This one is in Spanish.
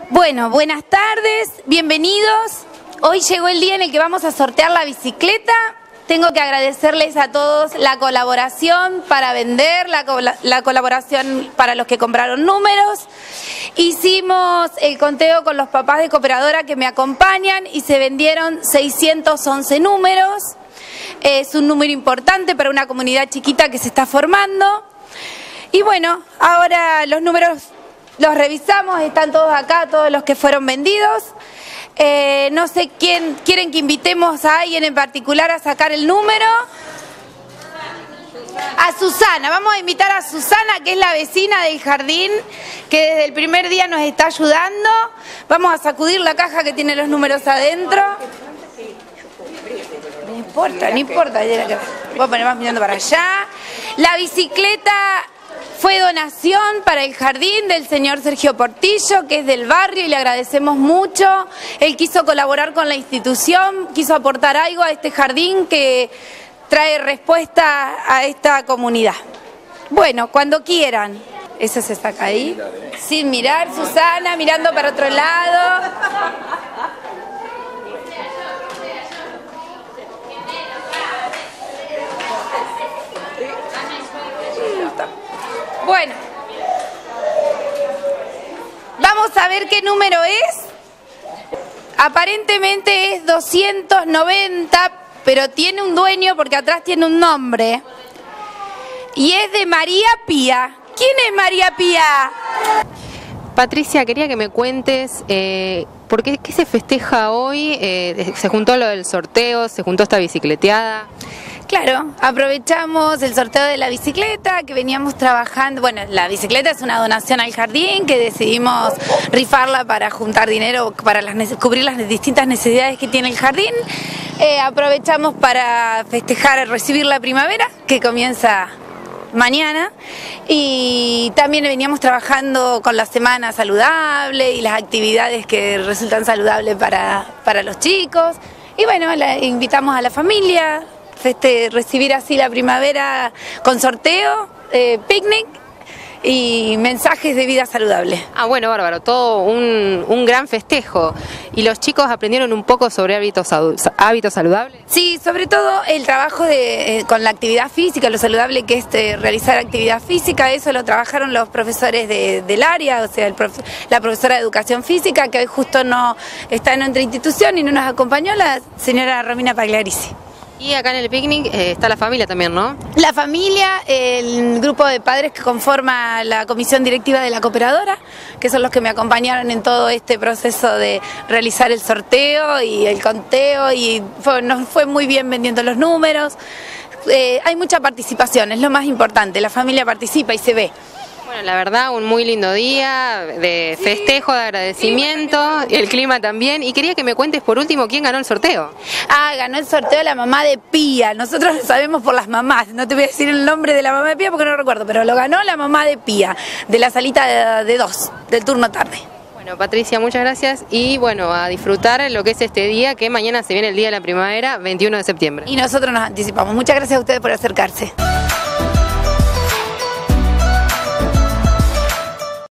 Bueno, buenas tardes, bienvenidos. Hoy llegó el día en el que vamos a sortear la bicicleta. Tengo que agradecerles a todos la colaboración para vender, la colaboración para los que compraron números. Hicimos el conteo con los papás de Cooperadora que me acompañan y se vendieron 611 números. Es un número importante para una comunidad chiquita que se está formando. Y bueno, ahora los números los revisamos, están todos acá, todos los que fueron vendidos. No sé quién quieren que invitemos a alguien en particular a sacar el número. A Susana, vamos a invitar a Susana, que es la vecina del jardín, que desde el primer día nos está ayudando. Vamos a sacudir la caja que tiene los números adentro. No importa, no importa. Voy a poner más mirando para allá. La bicicleta fue donación para el jardín del señor Sergio Portillo, que es del barrio, y le agradecemos mucho. Él quiso colaborar con la institución, quiso aportar algo a este jardín que trae respuesta a esta comunidad. Bueno, cuando quieran. Eso se saca ahí. Sin mirar, Susana, mirando para otro lado. Bueno, vamos a ver qué número es. Aparentemente es 290, pero tiene un dueño porque atrás tiene un nombre. Y es de María Pía. ¿Quién es María Pía? Patricia, quería que me cuentes por qué se festeja hoy. Se juntó lo del sorteo, se juntó esta bicicleteada. Claro, aprovechamos el sorteo de la bicicleta que veníamos trabajando. Bueno, la bicicleta es una donación al jardín que decidimos rifarla para juntar dinero para cubrir las distintas necesidades que tiene el jardín. Aprovechamos para festejar, recibir la primavera que comienza mañana, y también veníamos trabajando con la semana saludable y las actividades que resultan saludables para los chicos. Y bueno, invitamos a la familia. Recibir así la primavera con sorteo, picnic y mensajes de vida saludable. Ah, bueno, bárbaro, todo un gran festejo. ¿Y los chicos aprendieron un poco sobre hábitos saludables? Sí, sobre todo el trabajo con la actividad física, lo saludable que es realizar actividad física. Eso lo trabajaron los profesores del área, o sea, la profesora de educación física, que hoy justo no está en otra institución y no nos acompañó, la señora Romina Pagliarisi. Y acá en el picnic está la familia también, ¿no? La familia, el grupo de padres que conforma la comisión directiva de la Cooperadora, que son los que me acompañaron en todo este proceso de realizar el sorteo y el conteo, y nos fue muy bien vendiendo los números. Hay mucha participación, es lo más importante, la familia participa y se ve. Bueno, la verdad, un muy lindo día de festejo, de agradecimiento, y el clima también. Y quería que me cuentes por último quién ganó el sorteo. Ganó el sorteo la mamá de Pía. Nosotros lo sabemos por las mamás. No te voy a decir el nombre de la mamá de Pía porque no lo recuerdo, pero lo ganó la mamá de Pía, de la salita de 2, del turno tarde. Bueno, Patricia, muchas gracias, y bueno, a disfrutar lo que es este día, que mañana se viene el Día de la Primavera, 21 de septiembre. Y nosotros nos anticipamos. Muchas gracias a ustedes por acercarse.